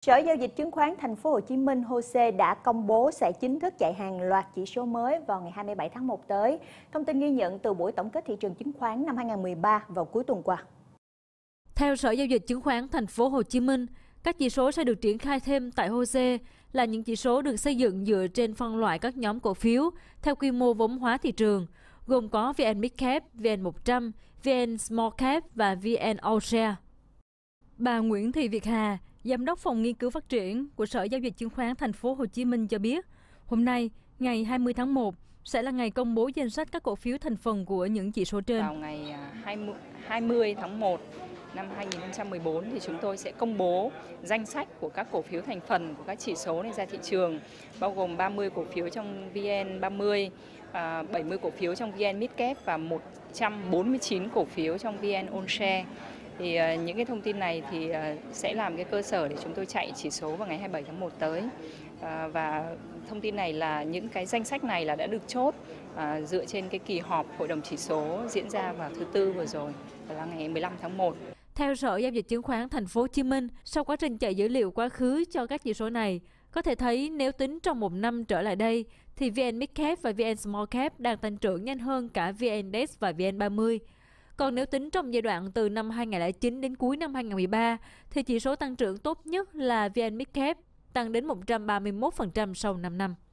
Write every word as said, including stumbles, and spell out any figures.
Sở Giao dịch Chứng khoán Thành phố Hồ Chí Minh H O S E đã công bố sẽ chính thức chạy hàng loạt chỉ số mới vào ngày hai mươi bảy tháng một tới. Thông tin ghi nhận từ buổi tổng kết thị trường chứng khoán năm hai nghìn không trăm mười ba vào cuối tuần qua. Theo Sở Giao dịch Chứng khoán Thành phố Hồ Chí Minh, các chỉ số sẽ được triển khai thêm tại H O S E là những chỉ số được xây dựng dựa trên phân loại các nhóm cổ phiếu theo quy mô vốn hóa thị trường, gồm có vê en Midcap, vê en một trăm, vê en Small Cap và vê en All Share. Bà Nguyễn Thị Việt Hà, Giám đốc Phòng Nghiên cứu Phát triển của Sở Giao dịch Chứng khoán Thành phố Hồ Chí Minh cho biết, hôm nay, ngày hai mươi tháng một, sẽ là ngày công bố danh sách các cổ phiếu thành phần của những chỉ số trên. Vào ngày hai mươi tháng một năm hai nghìn không trăm mười bốn thì chúng tôi sẽ công bố danh sách của các cổ phiếu thành phần của các chỉ số này ra thị trường, bao gồm ba mươi cổ phiếu trong vê en ba mươi, bảy mươi cổ phiếu trong vê en Midcap và một trăm bốn mươi chín cổ phiếu trong vê en All Share. Thì uh, những cái thông tin này thì uh, sẽ làm cái cơ sở để chúng tôi chạy chỉ số vào ngày hai mươi bảy tháng một tới. Uh, và thông tin này là những cái danh sách này là đã được chốt uh, dựa trên cái kỳ họp hội đồng chỉ số diễn ra vào thứ Tư vừa rồi, là ngày mười lăm tháng một. Theo Sở Giao dịch Chứng khoán Thành phố Hồ Chí Minh, sau quá trình chạy dữ liệu quá khứ cho các chỉ số này, có thể thấy nếu tính trong một năm trở lại đây, thì vê en Midcap và vê en Small Cap đang tăng trưởng nhanh hơn cả vê en Index và vê en ba mươi. Còn nếu tính trong giai đoạn từ năm hai nghìn không trăm lẻ chín đến cuối năm hai nghìn không trăm mười ba, thì chỉ số tăng trưởng tốt nhất là vê en Midcap, tăng đến một trăm ba mươi mốt phần trăm sau năm năm.